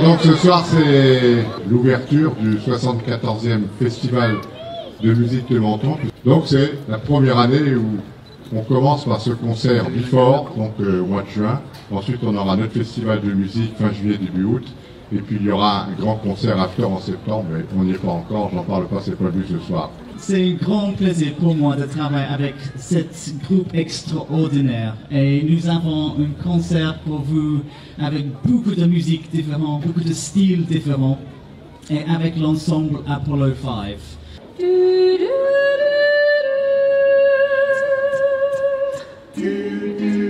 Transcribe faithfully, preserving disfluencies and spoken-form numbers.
Donc ce soir c'est l'ouverture du soixante-quatorzième festival de musique de Menton. Donc c'est la première année où on commence par ce concert Before, donc euh, au mois de juin. Ensuite on aura notre festival de musique fin juillet, début août. Et puis il y aura un grand concert after en septembre, mais on n'y est pas encore, j'en parle pas, c'est pas le but ce soir. C'est un grand plaisir pour moi de travailler avec cet groupe extraordinaire. Et nous avons un concert pour vous avec beaucoup de musiques différentes, beaucoup de styles différents, et avec l'ensemble Apollo cinq. Du, du, du, du, du.